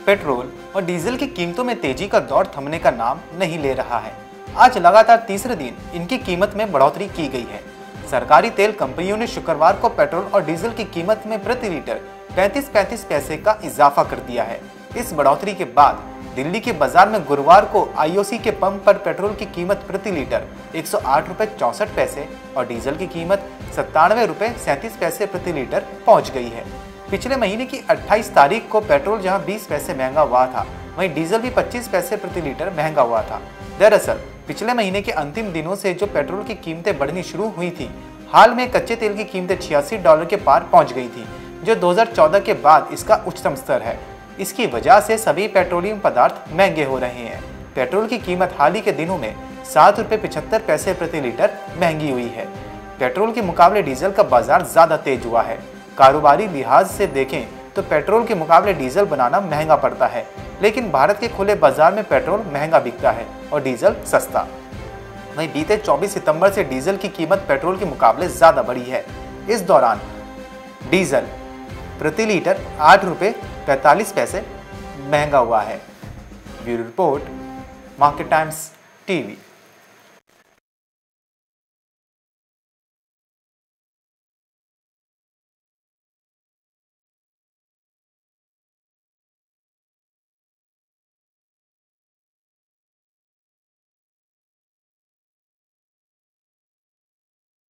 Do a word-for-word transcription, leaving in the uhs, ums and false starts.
Petrol और diesel की कीमतों में तेजी का दौर थमने का नाम नहीं ले रहा है। आज लगातार तीसरे दिन इनकी कीमत में बढ़ोतरी की गई है। सरकारी तेल कंपनियों ने शुक्रवार को पेट्रोल और डीजल की कीमत में प्रति लीटर पैंतीस पैंतीस पैसे का इजाफा कर दिया है। इस बढ़ोतरी के बाद दिल्ली के बाजार में गुरुवार को आईओसी के पंप पर पेट्रोल की कीमत प्रति लीटर एक सौ आठ रुपए चौसठ पैसे और डीजल की कीमत सत्तानवे रुपए सैंतीस पैसे प्रति लीटर पहुंच गई है। पिछले महीने की अट्ठाईस तारीख को पेट्रोल जहां बीस पैसे महंगा हुआ था, वहीं डीजल भी पच्चीस पैसे प्रति लीटर महंगा हुआ था। दरअसल पिछले महीने के अंतिम दिनों से जो पेट्रोल की कीमतें बढ़नी शुरू हुई थी, हाल में कच्चे तेल की कीमतें छियासी डॉलर के पार पहुंच गई थी, जो दो हज़ार चौदह के बाद इसका उच्चतम स्तर है। इसकी वजह से सभी पेट्रोलियम पदार्थ महंगे हो रहे हैं। पेट्रोल की कीमत हाल ही के दिनों में सात रुपये पिछहत्तर पैसे प्रति लीटर महंगी हुई है। पेट्रोल के मुकाबले डीजल का बाजार ज्यादा तेज हुआ है। कारोबारी लिहाज से देखें तो पेट्रोल के मुकाबले डीजल बनाना महंगा पड़ता है, लेकिन भारत के खुले बाजार में पेट्रोल महंगा बिकता है और डीजल सस्ता। वहीं बीते चौबीस सितंबर से डीजल की कीमत पेट्रोल के मुकाबले ज्यादा बढ़ी है। इस दौरान डीजल प्रति लीटर आठ रुपये पैंतालीस पैसे महंगा हुआ है। Bureau report, market times TV.